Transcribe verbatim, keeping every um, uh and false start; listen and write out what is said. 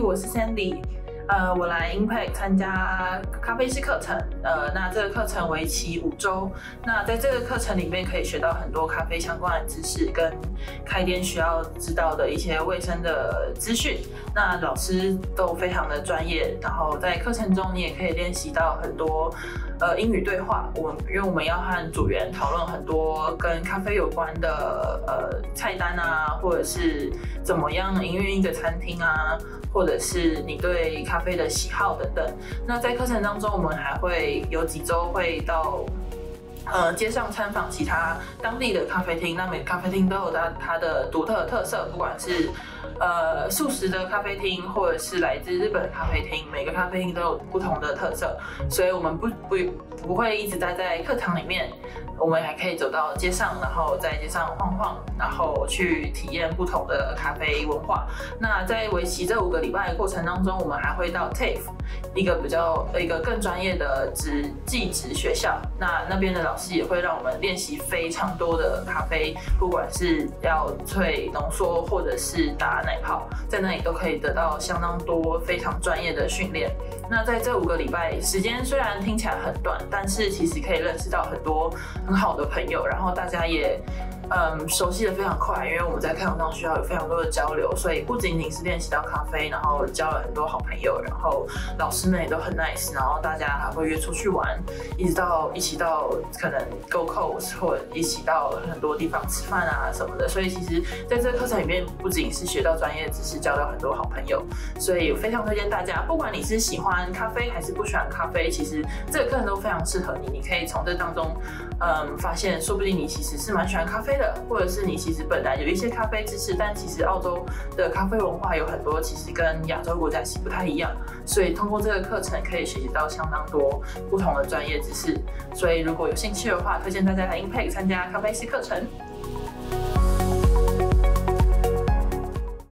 我是 Sandy。呃，我来 Impact 参加咖啡师课程，呃，那这个课程为期五周。那在这个课程里面可以学到很多咖啡相关的知识，跟开店需要知道的一些卫生的资讯。那老师都非常的专业，然后在课程中你也可以练习到很多呃英语对话。我因为我们要和组员讨论很多跟咖啡有关的呃菜单啊，或者是怎么样营运一个餐厅啊。或者是你对咖啡的喜好等等。那在课程当中，我们还会有几周会到呃街上参访其他当地的咖啡厅。那每个咖啡厅都有它它的独特的特色，不管是呃素食的咖啡厅，或者是来自日本的咖啡厅，每个咖啡厅都有不同的特色。所以我们不不不会一直待在课堂里面。我们还可以走到街上，然后在街上晃晃，然后去体验不同的咖啡文化。那在为期这五个礼拜的过程当中，我们还会到 T A F E 一个比较一个更专业的职技职学校。那那边的老师也会让我们练习非常多的咖啡，不管是要萃浓缩或者是打奶泡，在那里都可以得到相当多非常专业的训练。那在这五个礼拜时间虽然听起来很短，但是其实可以认识到很多很好的朋友，然后大家也嗯熟悉的非常快，因为我们在课堂上需要有非常多的交流，所以不仅仅是练习到咖啡，然后交了很多好朋友，然后老师们也都很 nice， 然后大家还会约出去玩，一直到一起到可能 go coast 或者一起到很多地方吃饭啊什么的，所以其实在这个课程里面不仅是学到专业知识，交到很多好朋友，所以非常推荐大家，不管你是喜欢咖啡还是不喜欢咖啡，其实这个课程都非常适合你，你可以从这当中嗯发现，说不定你其实是蛮喜欢咖啡的，或者是你其实本来有一些咖啡知识，但其实澳洲的咖啡文化有很多其实跟亚洲国家是不太一样，所以通过这个课程可以学习到相当多不同的专业知识。所以如果有兴趣的话，推荐大家来 Impact 参加咖啡师课程。